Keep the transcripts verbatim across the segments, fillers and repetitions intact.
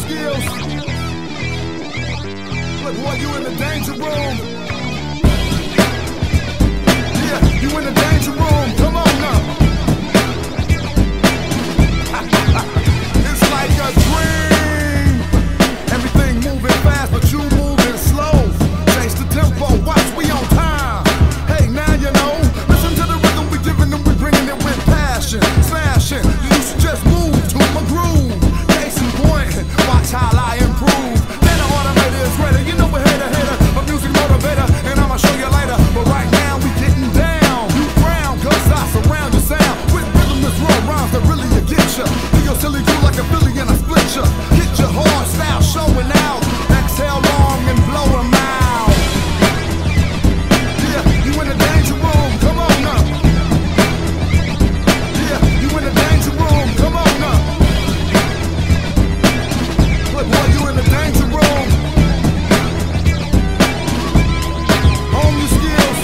skills. Look, boy, you in the danger room. Yeah, you in the danger room. Come on now. It's like a dream. Everything moving fast, but you moving slow. Chase the tempo, watch, we on time. Hey, now you know. Listen to the rhythm we giving them, we bringing it with passion. Smashing, you should just move to my groove. Case in point, watch how I improve. Then the automator is ready, you know we're hater, hater. A music motivator, and I'ma show you later. But right now we getting down. You frown, cause I surround your sound with rhythm that's raw rhymes that really you get ya. Do your silly do like a Philly and I split ya. Hit your hard style showing out. Exhale long and blow 'em out. Yeah, you in the danger room, come on now. Yeah, you in the danger room, come on now. Look, boy, you in the danger room. Hone your skills.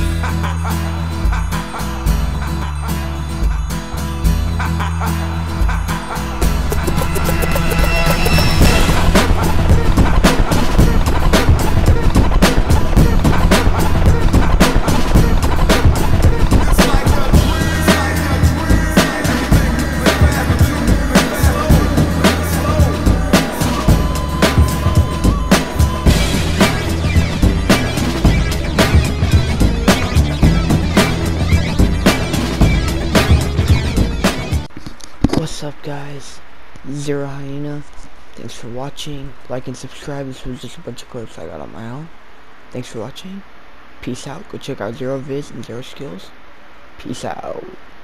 It's like a dream, it's like a dream. Everything moving fast, but you moving slow, What's up, guys? Zero Hyena. Thanks for watching. Like and subscribe. This was just a bunch of clips I got on my own. Thanks for watching. Peace out. Go check out Zero Viz and Zero Skills. Peace out.